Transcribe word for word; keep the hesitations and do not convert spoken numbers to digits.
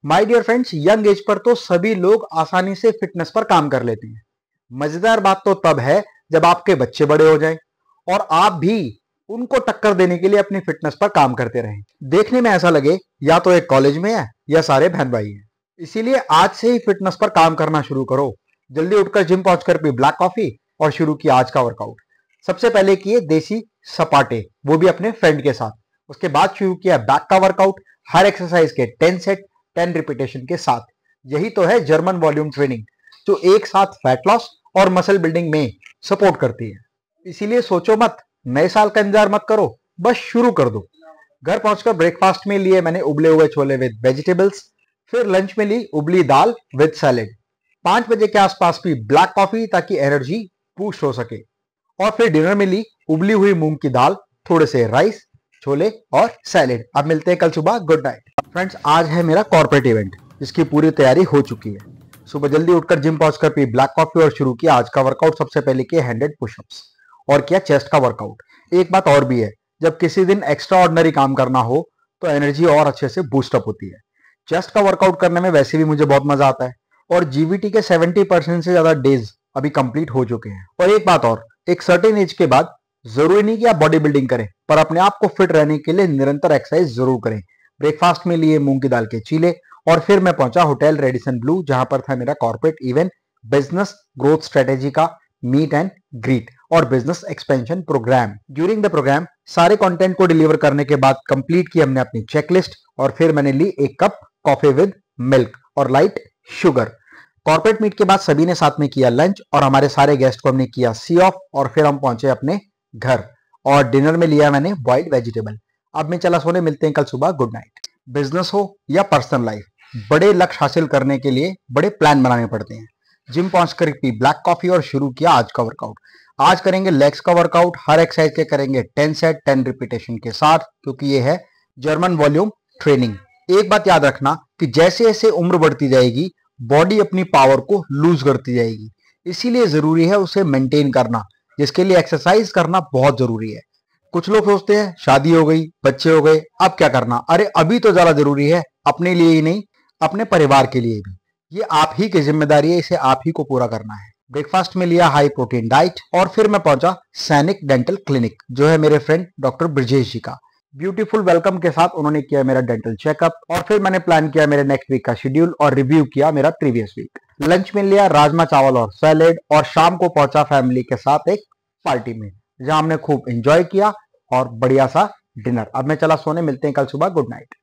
My dear friends, young age पर तो सभी लोग आसानी से फिटनेस पर काम कर लेते हैं। मजेदार बात तो तब है जब आपके बच्चे बड़े हो जाएं और आप भी उनको टक्कर देने के लिए अपनी फिटनेस पर काम करते रहें। देखने में ऐसा लगे या तो एक कॉलेज में है या सारे बहन भाई हैं। इसीलिए आज से ही फिटनेस पर काम करना शुरू करो। जल्दी उठकर जिम पहुंचकर पी ब्लैक कॉफी और शुरू किया आज का वर्कआउट। सबसे पहले किए देसी सपाटे, वो भी अपने फ्रेंड के साथ। उसके बाद शुरू किया बैक का वर्कआउट, हर एक्सरसाइज के टेन सेट टेन रिपीटेशन के साथ। यही तो है जर्मन वॉल्यूम ट्रेनिंग, जो एक साथ फैट लॉस और मसल बिल्डिंग में सपोर्ट करती है। इसीलिए सोचो मत, नए साल का इंतजार मत करो, बस शुरू कर दो। घर पहुंचकर ब्रेकफास्ट में लिए मैंने उबले हुए छोले विद वेजिटेबल्स, फिर लंच में ली उबली दाल विद सैलेड। पांच बजे के आसपास पी ब्लैक कॉफी ताकि एनर्जी बूस्ट हो सके, और फिर डिनर में ली उबली हुई मूंग की दाल, थोड़े से राइस, छोले और सैलेड। अब मिलते हैं कल सुबह। Good night friends. आज है मेरा कॉर्पोरेट इवेंट, जिसकी पूरी तैयारी हो चुकी है। सुबह जल्दी उठकर जिम पहुंचकर पी ब्लैक कॉफी और शुरू किया आज का वर्कआउट। सबसे पहले किए हंड्रेड पुशअप्स और किया चेस्ट का वर्कआउट। एक बात और भी है, जब किसी दिन एक्स्ट्रा ऑर्डिनरी काम करना हो तो एनर्जी और अच्छे से बूस्टअप होती है। चेस्ट का वर्कआउट करने में वैसे भी मुझे बहुत मजा आता है, और जीवीटी के सेवेंटी परसेंट से ज्यादा डेज अभी कंप्लीट हो चुके हैं। और एक बात और, एक सर्टेन एज के बाद जरूरी नहीं कि आप बॉडी बिल्डिंग करें, पर अपने आप को फिट रहने के लिए निरंतर एक्सरसाइज जरूर करें। ब्रेकफास्ट में लिए मूंग की दाल के चीले, और फिर मैं पहुंचा होटल रेडिसन ब्लू, जहां पर था मेरा corporate event, business growth strategy का मीट एंड ग्रीट और business expansion program. During the program सारे कंटेंट को डिलीवर करने के बाद कंप्लीट की हमने अपनी चेकलिस्ट, और फिर मैंने ली एक कप कॉफी विद मिल्क और लाइट शुगर। कॉर्पोरेट मीट के बाद सभी ने साथ में किया लंच, और हमारे सारे गेस्ट को हमने किया सी ऑफ, और फिर हम पहुंचे अपने घर। और डिनर में लिया मैंने बॉइल्ड वेजिटेबल। अब मैं चला सोने, मिलते हैं कल सुबह। Good night. बिजनेस हो या पर्सनल लाइफ, बड़े लक्ष्य हासिल करने के लिए बड़े प्लान बनाने पड़ते हैं। जिम पहुंचकर पी ब्लैक कॉफी और शुरू किया आज का वर्कआउट। आज करेंगे लेग्स का वर्कआउट, हर एक्सरसाइज के करेंगे टेन सेट टेन रिपीटेशन के साथ, क्योंकि ये है जर्मन वॉल्यूम ट्रेनिंग। एक बात याद रखना कि जैसे जैसे उम्र बढ़ती जाएगी, बॉडी अपनी पावर को लूज करती जाएगी। इसीलिए जरूरी है उसे मेंटेन करना, जिसके लिए एक्सरसाइज करना बहुत जरूरी है। कुछ लोग सोचते हैं शादी हो गई, बच्चे हो गए, अब क्या करना। अरे अभी तो ज्यादा जरूरी है, अपने लिए ही नहीं, अपने परिवार के लिए भी। ये आप ही की जिम्मेदारी है, इसे आप ही को पूरा करना है। ब्रेकफास्ट में लिया हाई प्रोटीन डाइट, और फिर मैं पहुंचा सैनिक डेंटल क्लिनिक, जो है मेरे फ्रेंड डॉक्टर ब्रजेश जी का। ब्यूटीफुल वेलकम के साथ उन्होंने किया मेरा डेंटल चेकअप, और फिर मैंने प्लान किया मेरे नेक्स्ट वीक का शेड्यूल और रिव्यू किया मेरा प्रीवियस वीक। लंच में लिया राजमा चावल और सैलेड, और शाम को पहुंचा फैमिली के साथ एक पार्टी में, जहां हमने खूब एंजॉय किया और बढ़िया सा डिनर। अब मैं चला सोने, मिलते हैं कल सुबह। Good night.